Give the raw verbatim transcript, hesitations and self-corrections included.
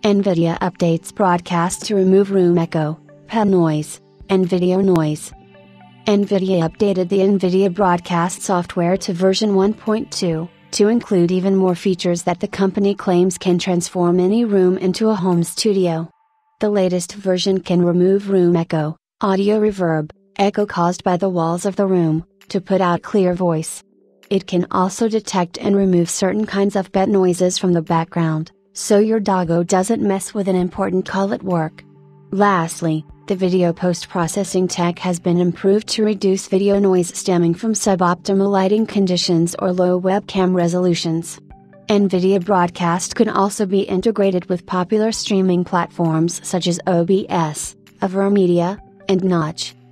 NVIDIA updates broadcast to remove room echo, P E noise, and video noise. NVIDIA updated the NVIDIA Broadcast software to version one point two, to include even more features that the company claims can transform any room into a home studio. The latest version can remove room echo, audio reverb, echo caused by the walls of the room, to put out clear voice. It can also detect and remove certain kinds of bed noises from the background, so your doggo doesn't mess with an important call at work. Lastly, the video post-processing tech has been improved to reduce video noise stemming from suboptimal lighting conditions or low webcam resolutions. NVIDIA Broadcast can also be integrated with popular streaming platforms such as O B S, Avermedia, and Notch.